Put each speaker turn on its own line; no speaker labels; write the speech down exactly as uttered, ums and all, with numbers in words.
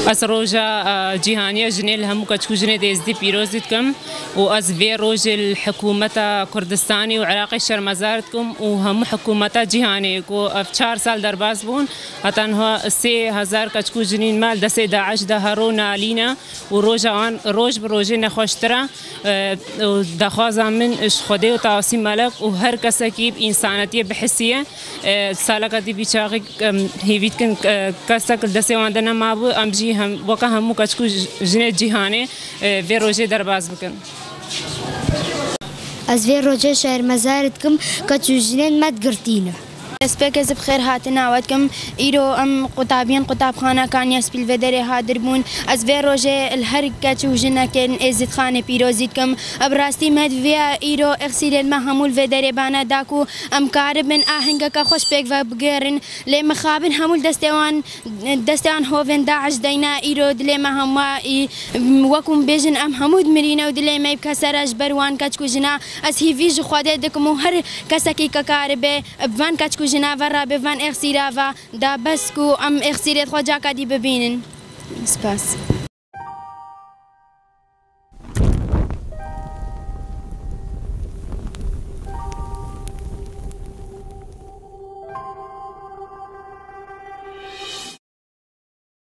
از روجا جهانیه جنیل همو کچکو جنی دزدی پیروزید کم و از وی روج الحکومت کردستانی و عراقی شرمزارت کم و همو حکومت جهانی کو اف چهار سال در باز بون هتنها سه هزار کچکو جنین مال دست داعش ده هرون علینا و روجا آن روج بروجی نخوشتره دخوازم من خدا و تعصیم ملک و هر کسی که انسانیتی بحثیه سالکاتی بیچاره هیوید کن کسی که دست واندن ما بو امجی هم وقت همو کچکو جنه جهانی وی روجه در باز بکن.
از وی روجه شهر مزارت کم کچکو جنه مد گرتینه.
اسپیکز بخیر هاتن عوضکم ایرو ام قطابین قطاب خانه کانی اسپیل ودره هادر بون از وی روجه الهر کچو جنه کن ازد خانه پیروزید کم ابراستی مد ویا ایرو اخسیر المهمول ودره بنا داکو ام کارب من آهنگ که خوش پیک و بگرن لی مخابن همول دستوان دستوان هوون داعش دینا ایرو دلی مهما وکم بیجن ام همود مرینه و دلی میب کسرش بروان کچو جنه از هیویج خواده دکمو هر کسکی که کاربه بوان کچو جناور را بفن اخسیرا و دا بس کو ام اخسیرت خواجا کدی ببینن. سپاس.